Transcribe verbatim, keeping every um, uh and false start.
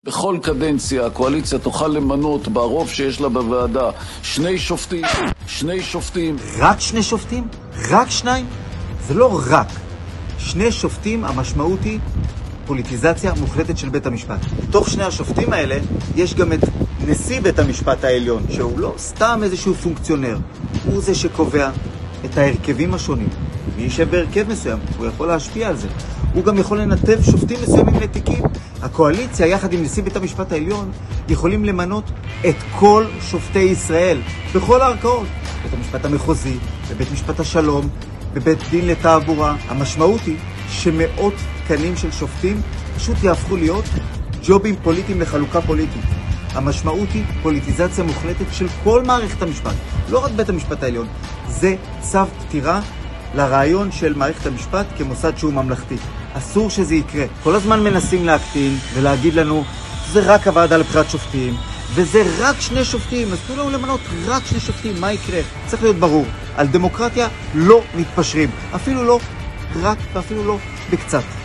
בכל קדנציה הקואליציה תוכל למנות ברוב שיש לה בוועדה שני שופטים, שני שופטים. רק שני שופטים? רק שניים? זה לא רק. שני שופטים, המשמעות היא פוליטיזציה מוחלטת של בית המשפט. בתוך שני השופטים האלה יש גם את נשיא בית המשפט העליון, שהוא לא סתם איזשהו פונקציונר. הוא זה שקובע את ההרכבים השונים. מי יישב בהרכב מסוים, הוא יכול להשפיע על זה. הוא גם יכול לנתב שופטים מסוימים לתיקים. הקואליציה, יחד עם נשיא בית המשפט העליון, יכולים למנות את כל שופטי ישראל, בכל הערכאות. בית המשפט המחוזי, בבית משפט השלום, בבית דין לתעבורה. המשמעות היא שמאות תקנים של שופטים פשוט יהפכו להיות ג'ובים פוליטיים לחלוקה פוליטית. המשמעות היא פוליטיזציה מוחלטת של כל מערכת המשפט, לא רק בית המשפט העליון. זה צו פתירה לרעיון של מערכת המשפט כמוסד שהוא ממלכתי. אסור שזה יקרה. כל הזמן מנסים להקטין ולהגיד לנו, זה רק הוועדה לבחירת שופטים, וזה רק שני שופטים, אז תנו לנו למנות רק שני שופטים, מה יקרה? צריך להיות ברור. על דמוקרטיה לא מתפשרים, אפילו לא רק ואפילו לא בקצת.